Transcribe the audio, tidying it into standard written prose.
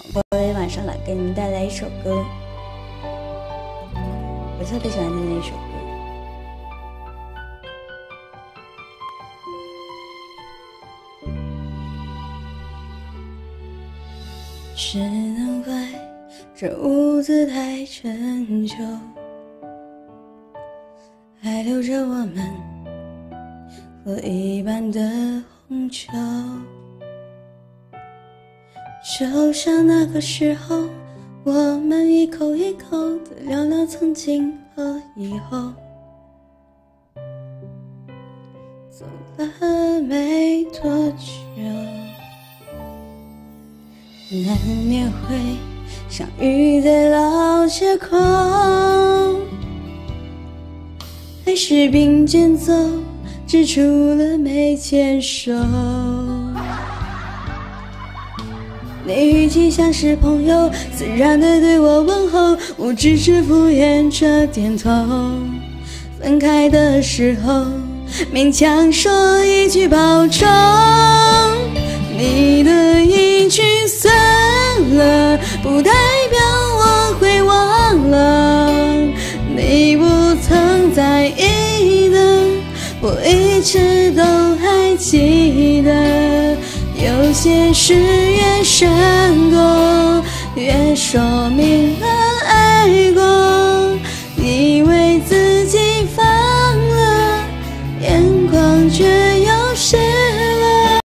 我晚上来给你们带来一首歌，我特别喜欢听那一首歌。只能怪这屋子太陈旧，还留着我们喝一半的红酒，就像那个时候，我们一口一口的聊聊曾经和以后。走了没多久，难免会相遇在老街口，还是并肩走，只除了没牵手。你语气像是朋友，自然地对我问候，我只是敷衍着点头。分开的时候，勉强说一句保重，你的一句算了，不代表我会忘了你不曾在意的，我一直都还记得。有些事越闪躲，越说明了